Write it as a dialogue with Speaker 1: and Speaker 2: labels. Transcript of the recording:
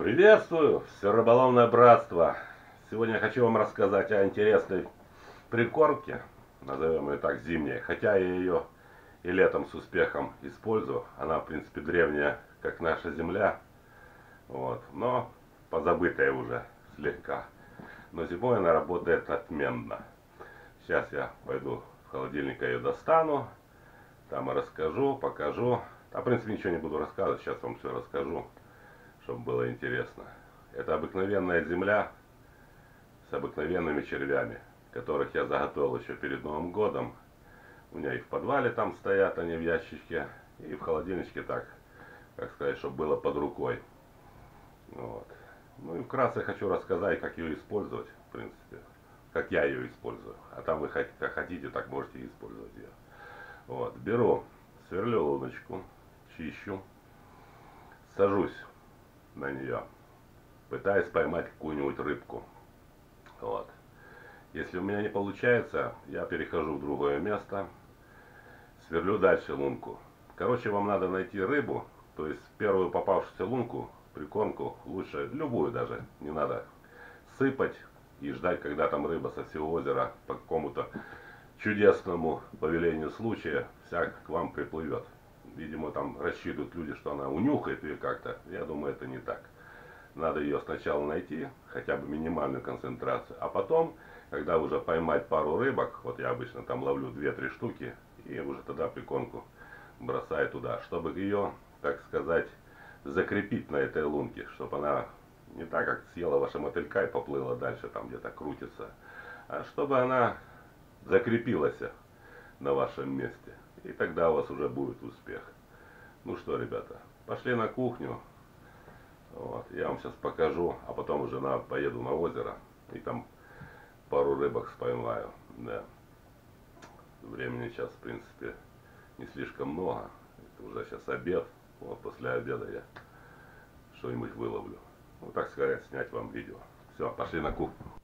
Speaker 1: Приветствую, все рыболовное братство. Сегодня я хочу вам рассказать о интересной прикормке, назовем ее так, зимней. Хотя я ее и летом с успехом использую. Она, в принципе, древняя, как наша земля. Вот. Но позабытая уже слегка. Но зимой она работает отменно. Сейчас я пойду с холодильника ее достану. Там и расскажу, покажу. В принципе, ничего не буду рассказывать. Сейчас вам все расскажу, чтобы было интересно. Это обыкновенная земля с обыкновенными червями, которых я заготовил еще перед Новым годом. У меня и в подвале там стоят они в ящичке, и в холодильничке так, как сказать, чтобы было под рукой. Вот. Ну и вкратце хочу рассказать, как ее использовать, в принципе. Как я ее использую. А там вы как хотите, так можете использовать ее. Вот. Беру, сверлю луночку, чищу, сажусь на нее, пытаюсь поймать какую-нибудь рыбку. Вот. Если у меня не получается, я перехожу в другое место, сверлю дальше лунку. Короче, вам надо найти рыбу, то есть первую попавшуюся лунку, прикормку, лучше любую даже, не надо сыпать и ждать, когда там рыба со всего озера по какому-то чудесному повелению случая вся к вам приплывет. Видимо, там рассчитывают люди, что она унюхает ее как-то. Я думаю, это не так. Надо ее сначала найти, хотя бы минимальную концентрацию, а потом, когда уже поймать пару рыбок, вот я обычно там ловлю 2-3 штуки, и уже тогда прикормку бросаю туда, чтобы ее, так сказать, закрепить на этой лунке, чтобы она не так, как съела ваша мотылька и поплыла дальше, там где-то крутится, а чтобы она закрепилась на вашем месте. И тогда у вас уже будет успех. Ну что, ребята, пошли на кухню. Вот, я вам сейчас покажу, а потом уже поеду на озеро и там пару рыбок споймаю. Да. Времени сейчас, в принципе, не слишком много. Это уже сейчас обед. Вот после обеда я что-нибудь выловлю. Ну, так сказать, снять вам видео. Все, пошли на кухню.